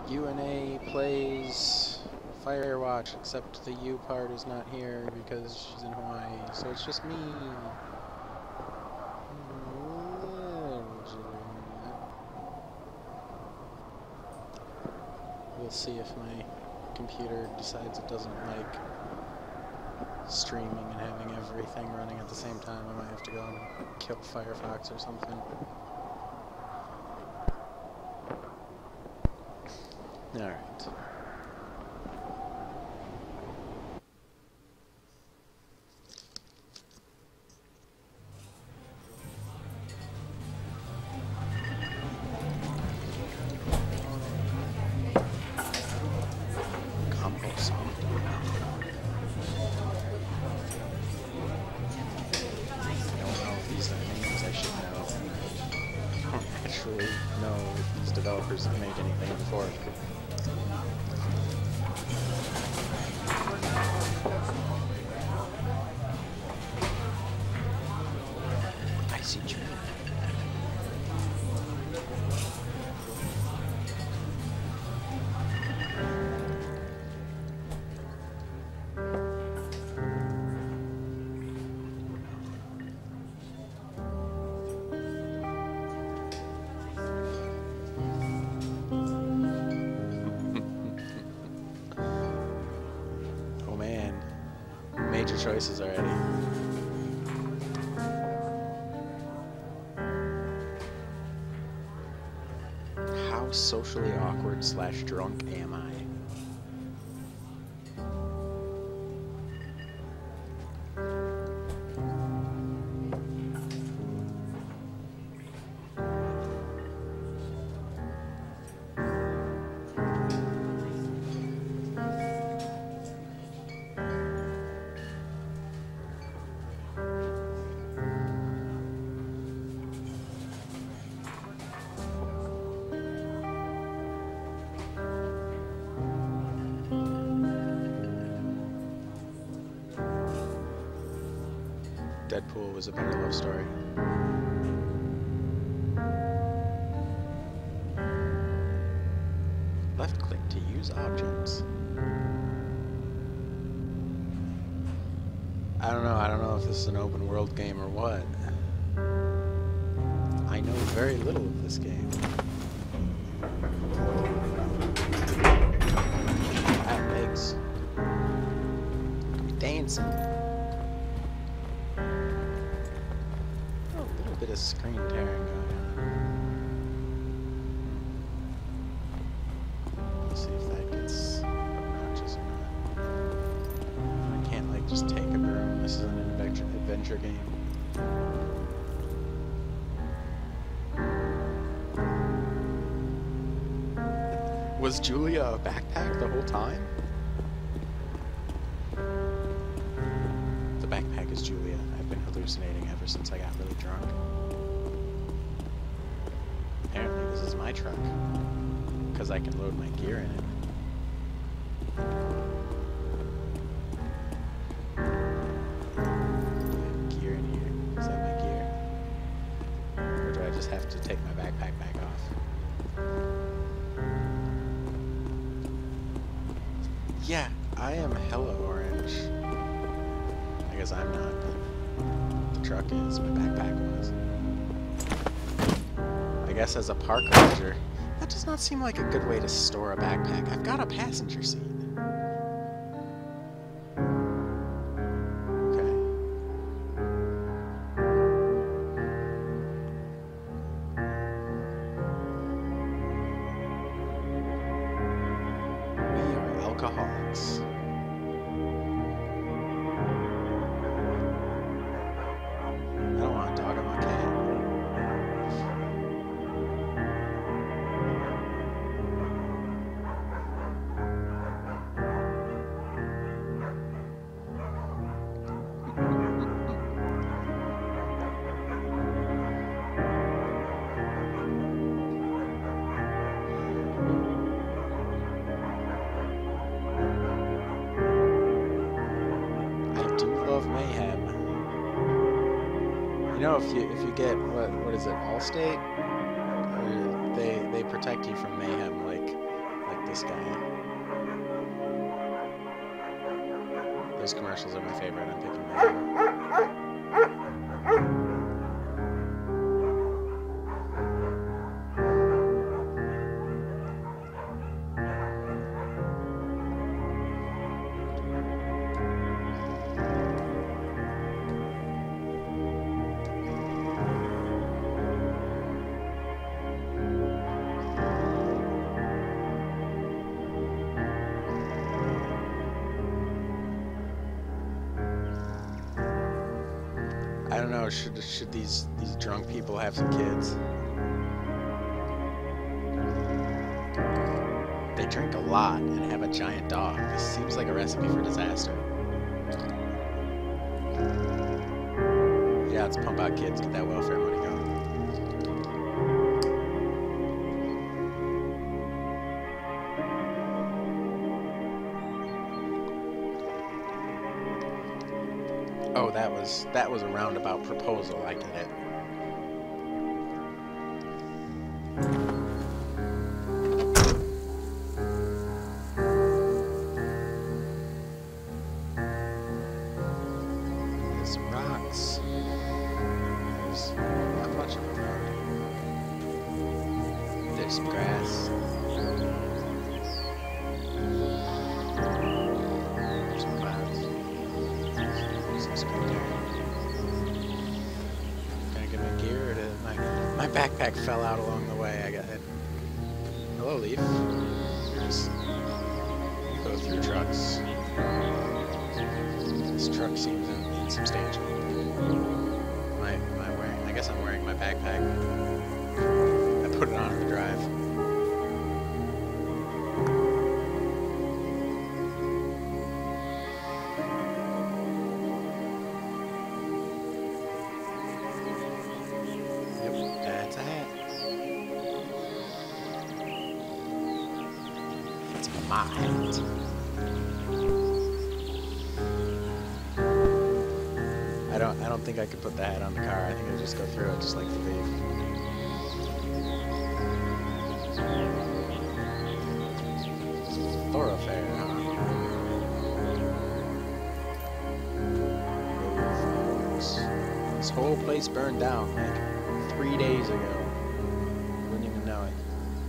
UnA plays Firewatch, except the U part is not here because she's in Hawaii, so it's just me. We'll see if my computer decides it doesn't like streaming and having everything running at the same time. I might have to go and kill Firefox or something. Alright. Know if these developers have made anything before. I see you. Major choices already. How socially awkward / drunk am I? Deadpool was a better love story. Left click to use objects. I don't know if this is an open world game or what. I know very little of this game. That legs. Dancing. Bit of screen tearing going on. Let's see if that gets obnoxious or not. I can't like just take a broom. This is an adventure game. Was Julia a backpack the whole time? The backpack is Julia. I've been hallucinating ever since I got really drunk. Apparently this is my truck, because I can load my gear in it. Gear in here. Is that my gear? Or do I just have to take my backpack back off? Yeah, I am hella orange. I guess I'm not, but the truck is. My backpack was. I guess as a park ranger, that does not seem like a good way to store a backpack. I've got a passenger seat. Okay. We are alcoholics. I don't want a dog on my cat. Mayhem. You know, if you get what is it, Allstate? They protect you from mayhem like this guy. Those commercials are my favorite. I'm picking that. I don't know, should these drunk people have some kids? They drink a lot and have a giant dog. This seems like a recipe for disaster. Yeah, let's pump out kids, get that welfare money going. Oh, that was a roundabout proposal. I get it. There's some rocks. There's not much of a road. There's some grass. There's some clouds. Gonna get my gear, or my backpack fell out along the way. I got it. Hello, Leaf. Just go through trucks. This truck seems insubstantial. Am I wearing? I guess I'm wearing my backpack. I put it on in the drive. That's a hat. It's my hat. I don't think I could put the hat on the car. I think I'd just go through it just like the Leaf. Thoroughfare, huh? This whole place burned down like 3 days ago. Wouldn't even know it.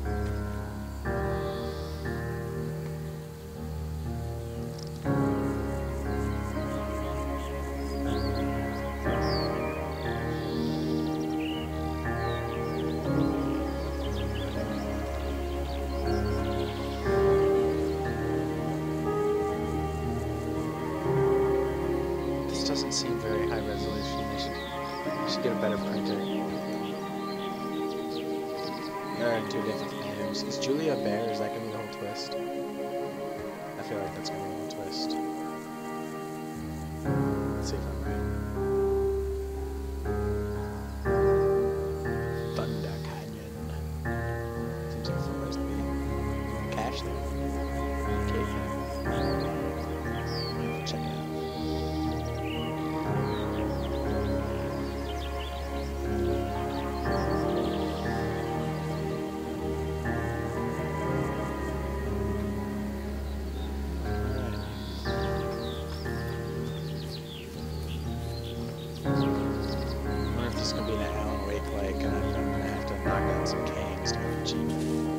This doesn't seem very high resolution. I should get a better printer. There are two different names. Is Julia a bear? Is that going to be the whole twist? I feel like that's going to be the whole twist. Let's see if I'm right. Thunder Canyon. Seems like a fun place to be. Cash there. Cave there. Check it out. It's gonna be an Alan Wake like, and I'm gonna have to knock down some cans to get the Jeep.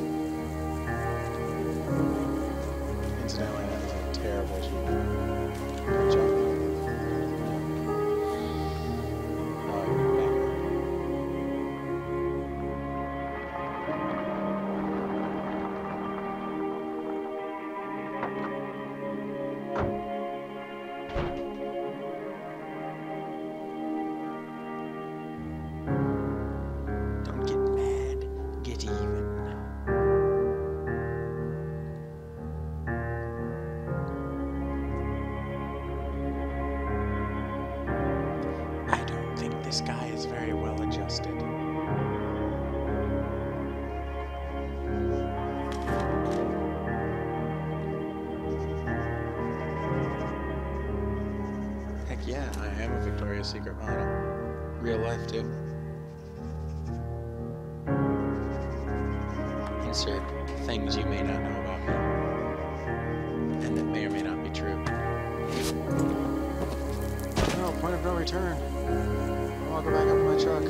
Incidentally, that was a terrible Jeep. Good job. Oh, you're back. Don't get mad, get even. I don't think this guy is very well adjusted. Heck yeah, I am a Victoria's Secret model. Real life, too. insert things you may not know about me, and that may or may not be true. No, point of no return. I'll go back up to my truck.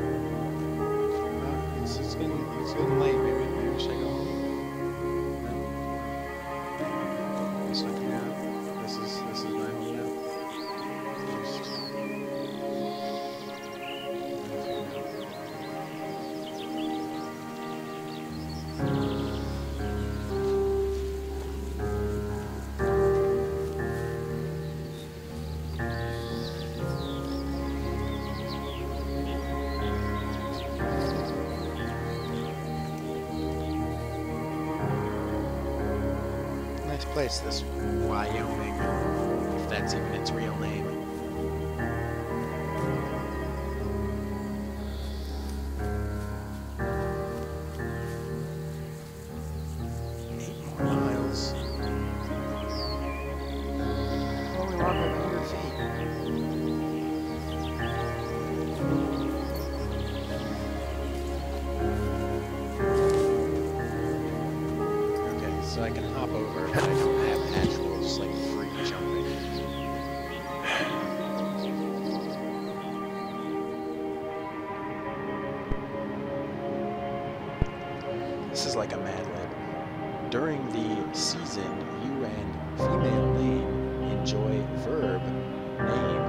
It's getting late. Maybe we should go home. No? It's not coming out. This is my home now. Place, this Wyoming, if that's even its real name. Miles. Only walk like 100 feet. Okay, so I can hop over, but I don't have actual, just like free jumping. This is like a Mad Lib. During the season, you and female name enjoy verb name.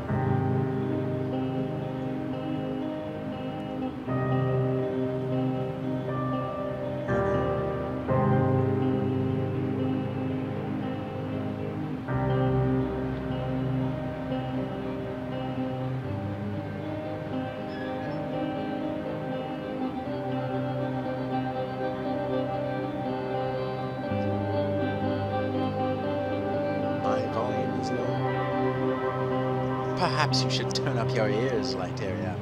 Perhaps you should turn up your ears, Lighteria.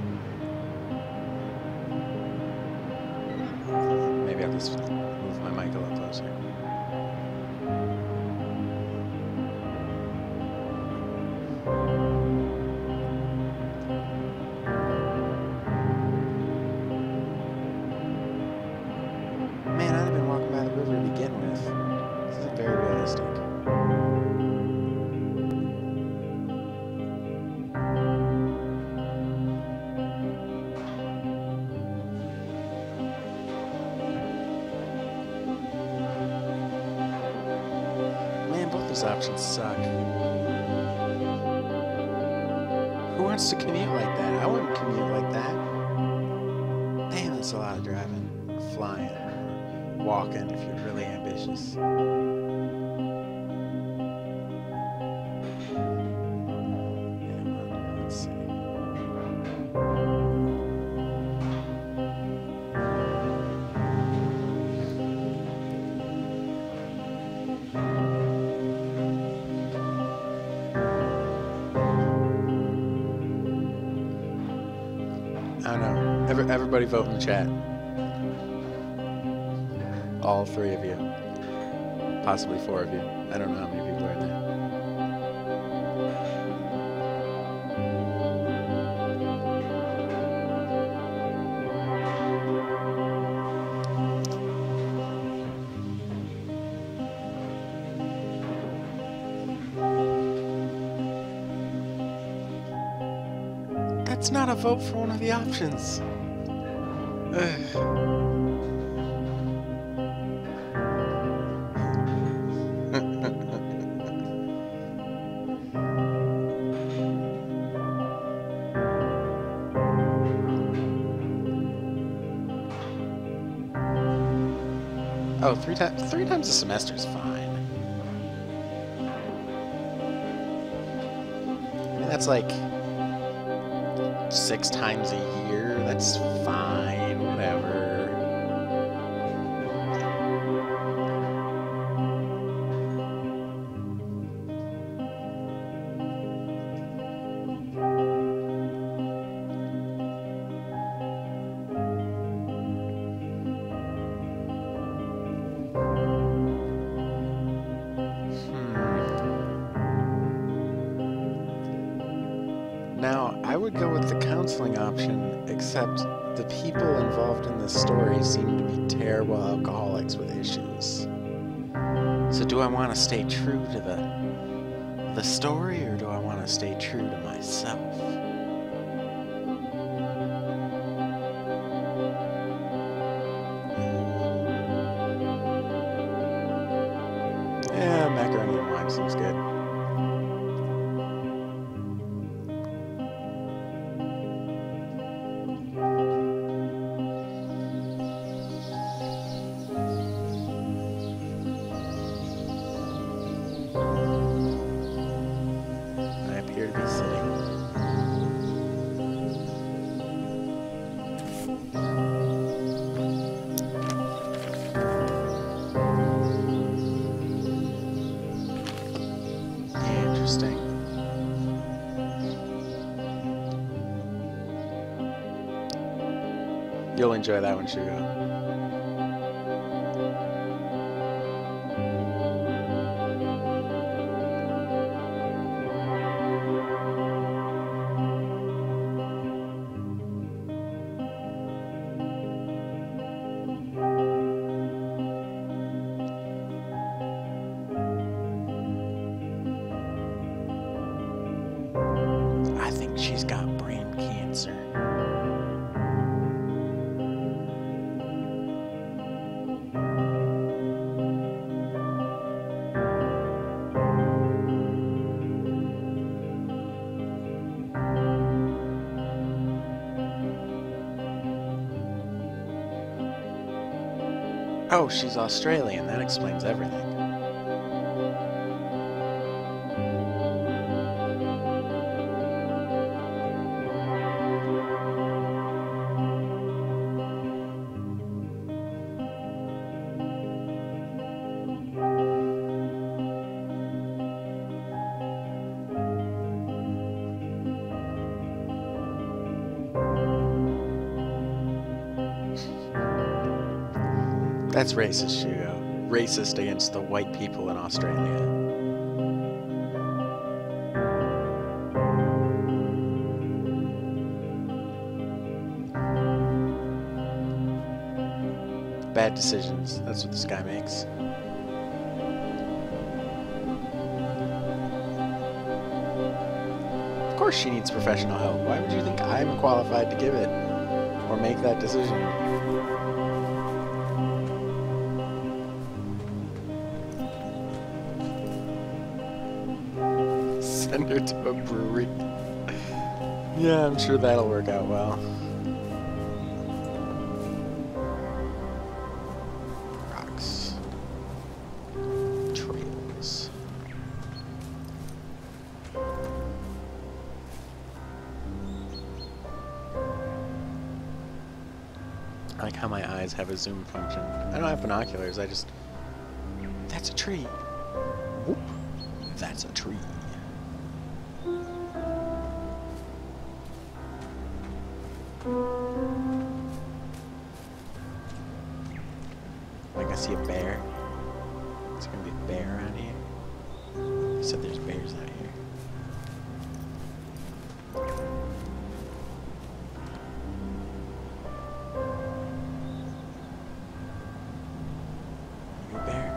Maybe I'll just move my mic a little closer. Man, I'd have been walking by the river to begin with. This isn't very realistic. These options suck. Who wants to commute like that? I wouldn't commute like that. Damn, that's a lot of driving, flying, walking if you're really ambitious. Let's see. I don't know. Everybody vote in the chat. All 3 of you. Possibly 4 of you. I don't know how many people are in there. That's not a vote for one of the options. Oh, three times a semester is fine. I mean, that's like 6 times a year. That's fine, whatever. Now, I would go with the counseling option, except the people involved in this story seem to be terrible alcoholics with issues. So do I want to stay true to the story, or do I want to stay true to myself? Yeah, macaroni and wine seems good. You'll enjoy that one, Shugo. I think she's got brain cancer. Oh, she's Australian. That explains everything. That's racist, Shugo. Racist against the white people in Australia. Bad decisions. That's what this guy makes. Of course she needs professional help. Why would you think I'm qualified to give it or make that decision? Send her to a brewery. Yeah, I'm sure that'll work out well. Rocks. Trails. I like how my eyes have a zoom function. I don't have binoculars, I just... That's a tree. Whoop. That's a tree. Like I see a bear. Is there gonna be a bear around here? You said there's bears out here. You a bear?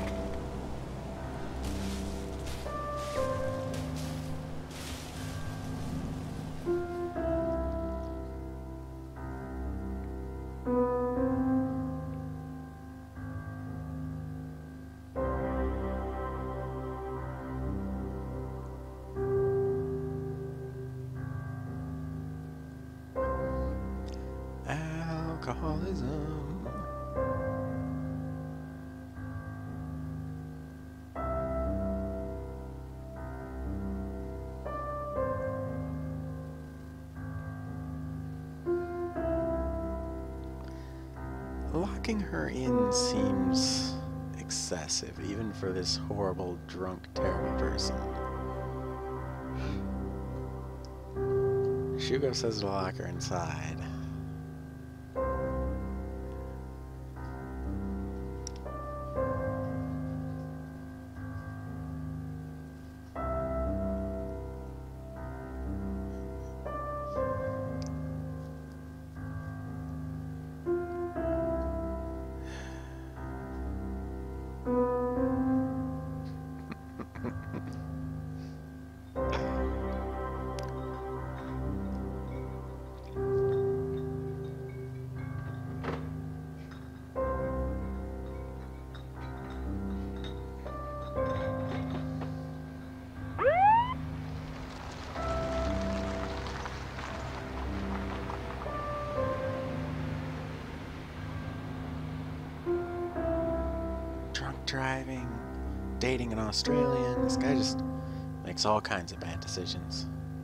Alcoholism. Locking her in seems excessive, even for this horrible, drunk, terrible person. Shugo says to lock her inside. driving, dating an Australian. This guy just makes all kinds of bad decisions.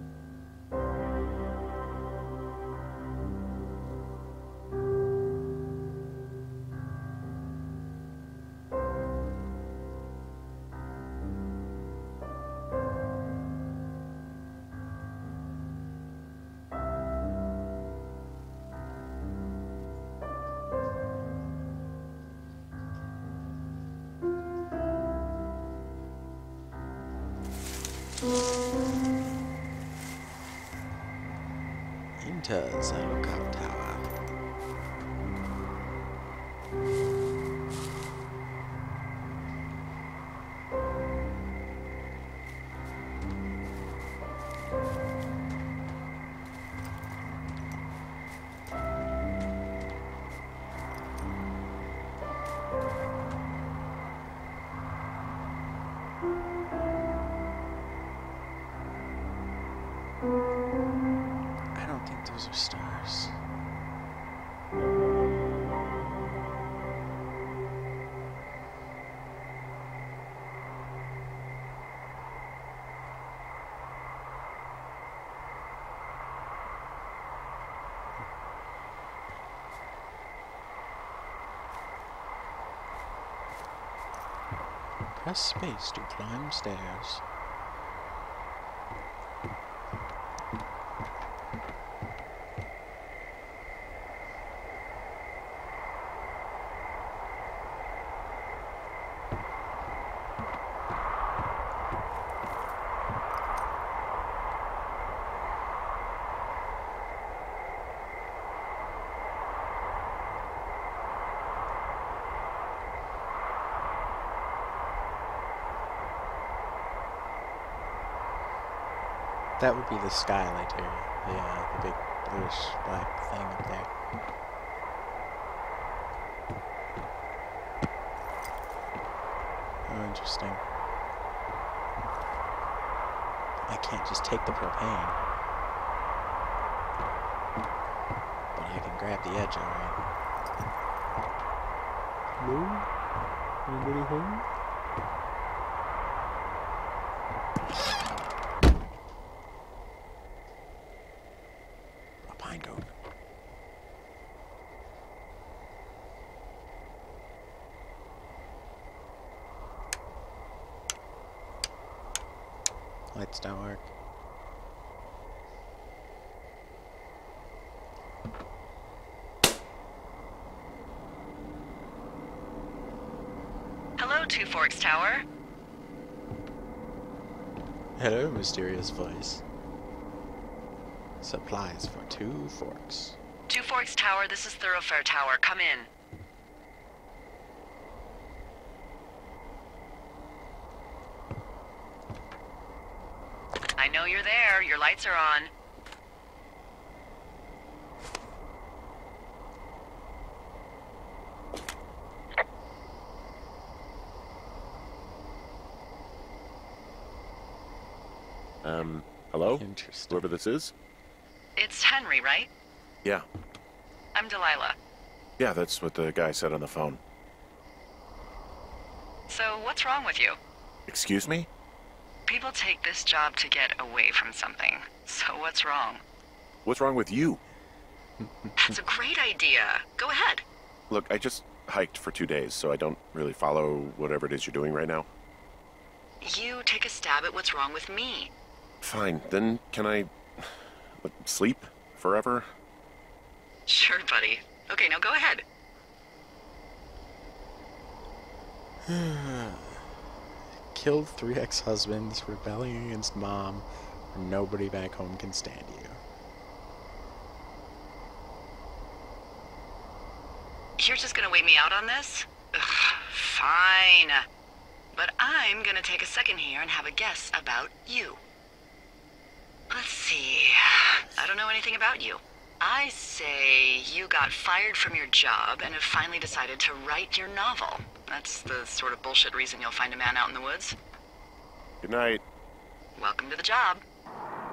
Into the lookout tower. I don't think those are stars. Press space to climb stairs. That would be the skylight area. Yeah, the big bluish black thing up there. Oh, interesting. I can't just take the propane. But I can grab the edge, alright. Hello? Anybody home? Lights don't work. Hello, Two Forks Tower. Hello, mysterious voice. Supplies for Two Forks. Two Forks Tower, this is Thoroughfare Tower. Come in. I know you're there. Your lights are on. Hello? Interesting. Whoever this is? It's Henry, right? Yeah. I'm Delilah. Yeah, that's what the guy said on the phone. So, what's wrong with you? Excuse me? People take this job to get away from something. So what's wrong? What's wrong with you? That's a great idea. Go ahead. Look, I just hiked for 2 days, so I don't really follow whatever it is you're doing right now. You take a stab at what's wrong with me. Fine, then can I sleep forever? Sure, buddy. Okay, now go ahead. Killed 3 ex-husbands, rebelling against mom, and nobody back home can stand you. You're just gonna wait me out on this? Ugh, fine. But I'm gonna take a second here and have a guess about you. Let's see. I don't know anything about you. I say you got fired from your job and have finally decided to write your novel. That's the sort of bullshit reason you'll find a man out in the woods. Good night. Welcome to the job.